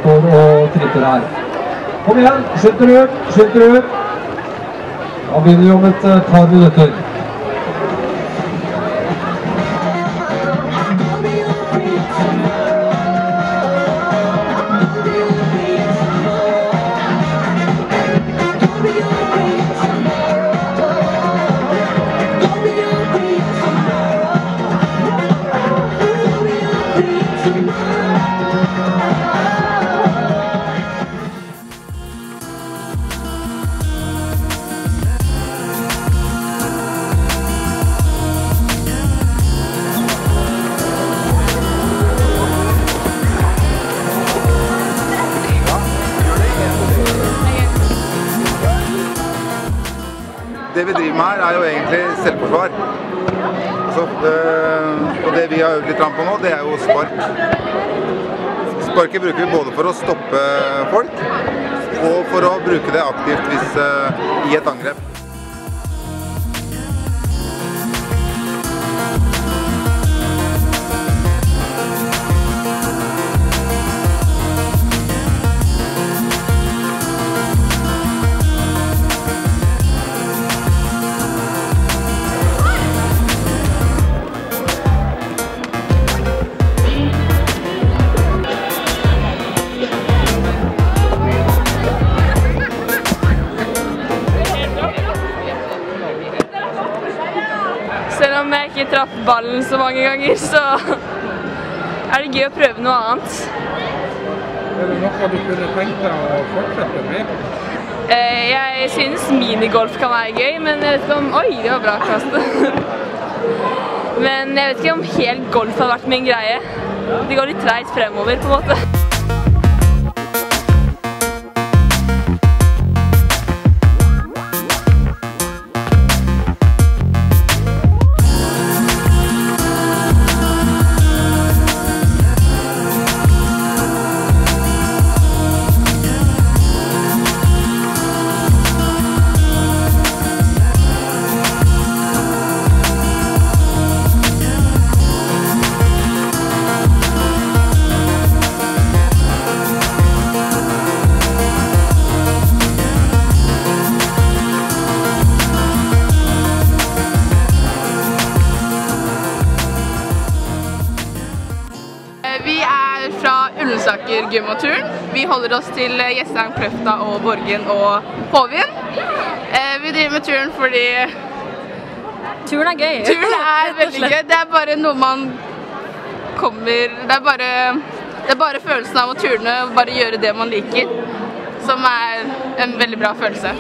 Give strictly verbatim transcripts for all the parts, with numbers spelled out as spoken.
står og tripper her. Kom igjen, skjønner du, skjønner du. Da begynner vi om et par minutter. Det vi driver med her er jo egentlig selvforsvar. Så, øh, og det vi har øvd litt på nå, det er jo spark. Sparket bruker vi både for å stoppe folk, og for å bruke det aktivt hvis, øh, i et angrep. Selv om jeg ikke traff ballen så mange ganger, så er det gøy å prøve noe annet. Er det noe du kunne tenkt deg å fortsette med? Jeg synes minigolf kan være gøy, men jeg vet ikke om... Oi, det var bra kastet. Men jeg vet ikke om helt golf har vært min greie. Det går litt treit fremover, på en måte. Vi er fra Ullensaker gym og turn. Vi holder oss til Jessheim, Kløfta og Borgen og Hovin. Vi driver med turn fordi Turen er gøy. Turen er veldig gøy. Det er bare noe man kommer... Det er bare, det er bare følelsen av å turne og bare gjøre det man liker, som er en veldig bra følelse.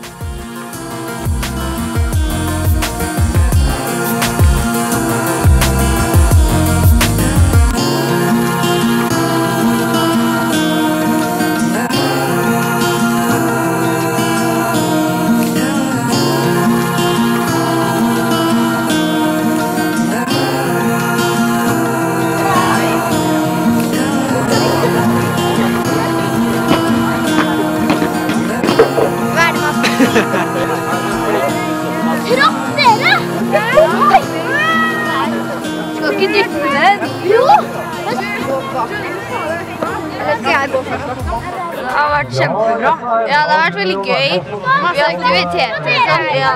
Traff dere! Oi! Skal ikke dytte den? Jo! Eller skal jeg gå først? Det har vært kjempebra. Ja, det har vært veldig gøy. Vi har aktiviteter. Ja.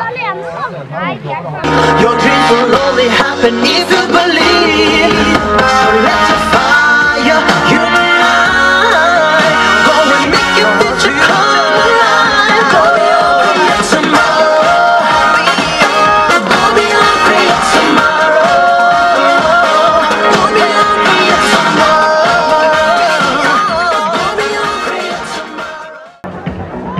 Your dreams will only happen if you believe. So let your fire unite. Go and make your future come alive. Go beyond tomorrow. Go beyond great tomorrow. Go beyond great tomorrow. Go beyond great tomorrow.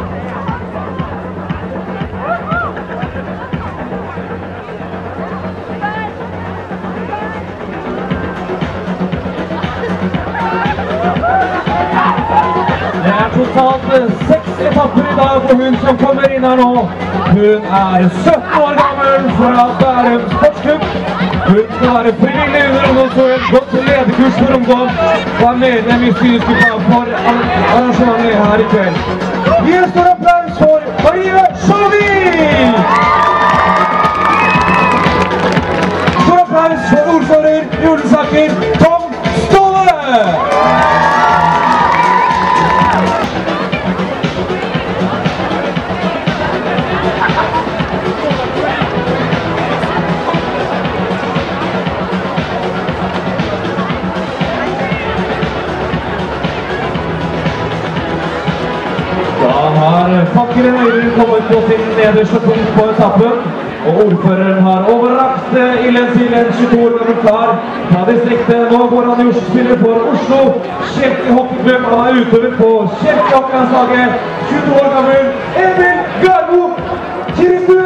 Det er totalt seks etapper i dag for hun som kommer inn her nå. Hun er sytten år gammel fra Bærum Sportsklubb. Hun skal være frivillig under ungdomsåret, gått til lederkurs for ungdom og er medlem i styringsgruppa for arrangementet her i kveld. Gi en stor applaus for Marie Sjåvik! Stor applaus for ordfører i Ullensaker, Tom Ståle! Glenn Øyvind kommer ut på sin nederste punkt på etappen. Og ordføreren har overrakt Ilen Silen, tjueto år gammel klar fra distriktet. Nå går han i Oslo, spiller for Oslo. Kjelkehockeyklubb, han er utøver på Kjelkehockelandslaget. tjueto år gammel Emil Garbo Kiristu!